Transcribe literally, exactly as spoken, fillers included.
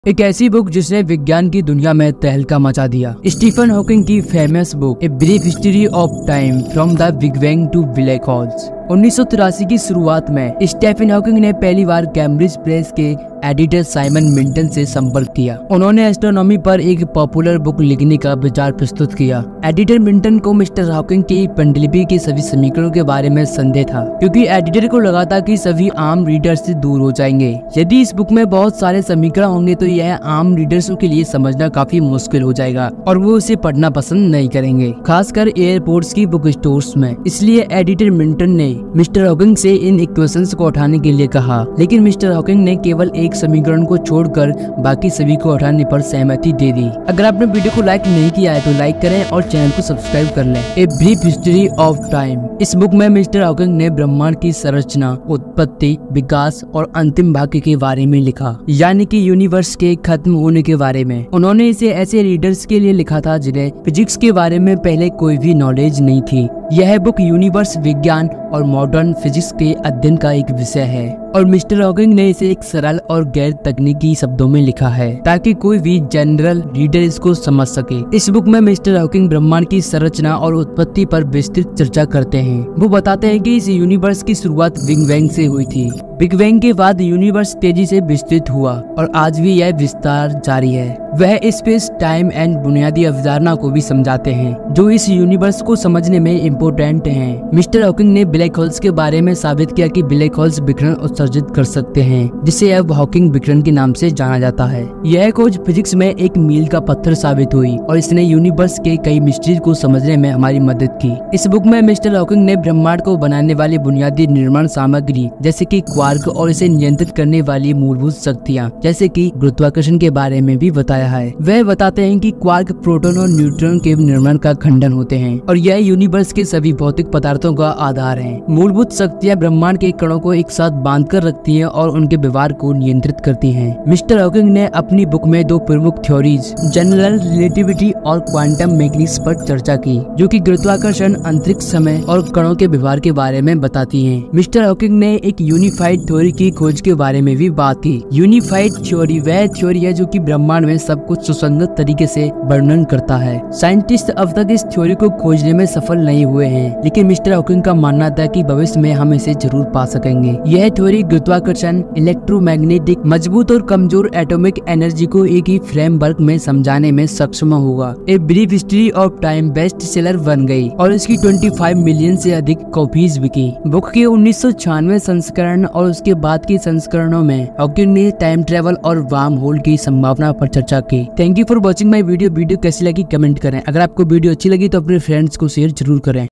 एक ऐसी बुक जिसने विज्ञान की दुनिया में तहलका मचा दिया। स्टीफन हॉकिंग की famous book a brief history of time from the big bang to black holes. उन्नीस सौ तिरासी की शुरुआत में स्टीफन हॉकिंग ने पहली बार कैम्ब्रिज प्रेस के एडिटर साइमन मिल्टन से संपर्क किया। उन्होंने एस्ट्रोनॉमी पर एक पॉपुलर बुक लिखने का विचार प्रस्तुत किया। एडिटर मिल्टन को मिस्टर हॉकिंग की पांडुलिपि के सभी समीकरणों के बारे में संदेह था, क्योंकि एडिटर को लगा था कि सभी आम रीडर से दूर हो जाएंगे। यदि इस बुक में बहुत सारे समीकरण होंगे तो यह आम रीडर्स के लिए समझना काफी मुश्किल हो जाएगा और वो उसे पढ़ना पसंद नहीं करेंगे, खासकर एयरपोर्ट्स की बुक स्टोर्स में। इसलिए एडिटर मिल्टन ने मिस्टर हॉकिंग से इन इक्वेशंस को उठाने के लिए कहा, लेकिन मिस्टर हॉकिंग ने केवल एक समीकरण को छोड़कर बाकी सभी को उठाने पर सहमति दे दी। अगर आपने वीडियो को लाइक नहीं किया है तो लाइक करें और चैनल को सब्सक्राइब कर लें। A brief history of time. इस बुक में मिस्टर हॉकिंग ने ब्रह्मांड की संरचना, उत्पत्ति, विकास और अंतिम भाग्य के बारे में लिखा, यानी कि यूनिवर्स के खत्म होने के बारे में। उन्होंने इसे ऐसे रीडर्स के लिए लिखा था जिन्हें फिजिक्स के बारे में पहले कोई भी नॉलेज नहीं थी। यह बुक यूनिवर्स, विज्ञान और मॉडर्न फिजिक्स के अध्ययन का एक विषय है और मिस्टर हॉकिंग ने इसे एक सरल और गैर तकनीकी शब्दों में लिखा है ताकि कोई भी जनरल रीडर इसको समझ सके। इस बुक में मिस्टर हॉकिंग ब्रह्मांड की संरचना और उत्पत्ति पर विस्तृत चर्चा करते हैं। वो बताते हैं कि इस यूनिवर्स की शुरुआत बिग बैंग से हुई थी। बिग बैंग के बाद यूनिवर्स तेजी से विस्तृत हुआ और आज भी यह विस्तार जारी है। वह स्पेस, टाइम एंड बुनियादी अवधारणा को भी समझाते हैं जो इस यूनिवर्स को समझने में इम्पोर्टेंट हैं। मिस्टर हॉकिंग ने ब्लैक होल्स के बारे में साबित किया कि ब्लैक होल्स विकिरण उत्सर्जित कर सकते हैं, जिसे अब हॉकिंग विकिरण के नाम से जाना जाता है। यह खोज फिजिक्स में एक मील का पत्थर साबित हुई और इसने यूनिवर्स के कई मिस्ट्री को समझने में हमारी मदद की। इस बुक में मिस्टर हॉकिंग ने ब्रह्मांड को बनाने वाली बुनियादी निर्माण सामग्री जैसे कि क्वार्क और इसे नियंत्रित करने वाली मूलभूत शक्तियाँ जैसे कि गुरुत्वाकर्षण के बारे में भी बताया है। वह बताते हैं कि क्वार्क प्रोटॉन और न्यूट्रॉन के निर्माण का खंडन होते हैं और यह यूनिवर्स के सभी भौतिक पदार्थों का आधार है। मूलभूत शक्तियाँ ब्रह्मांड के कणों को एक साथ बांध कर रखती हैं और उनके व्यवहार को नियंत्रित करती हैं। मिस्टर हॉकिंग ने अपनी बुक में दो प्रमुख थ्योरीज, जनरल रिलेटिविटी और क्वांटम मैकेनिक्स पर चर्चा की, जो कि गुरुत्वाकर्षण, अंतरिक्ष समय और कणों के व्यवहार के बारे में बताती हैं। मिस्टर हॉकिंग ने एक यूनिफाइड थ्योरी की खोज के बारे में भी बात की। यूनिफाइड थ्योरी वह थ्योरी है जो कि ब्रह्मांड में सब कुछ सुसंगत तरीके से वर्णन करता है। साइंटिस्ट अब तक इस थ्योरी को खोजने में सफल नहीं हुए हैं, लेकिन मिस्टर हॉकिंग का मानना था कि भविष्य में हम इसे जरूर पा सकेंगे। यह थ्योरी गुरुत्वाकर्षण, इलेक्ट्रोमैग्नेटिक, मजबूत और कमजोर एटॉमिक एनर्जी को एक ही फ्रेमवर्क में समझाने में सक्षम होगा। A brief history of time best seller बन गई और इसकी पच्चीस मिलियन से अधिक कॉपीज बिकी। बुक के उन्नीस सौ छियानवे संस्करण और उसके बाद के संस्करणों में हॉकिंग ने टाइम ट्रेवल और वार्म होल की संभावना पर चर्चा की। Thank you for watching my video. Video कैसी लगी कमेंट करें। अगर आपको वीडियो अच्छी लगी तो अपने फ्रेंड्स को शेयर जरूर करें।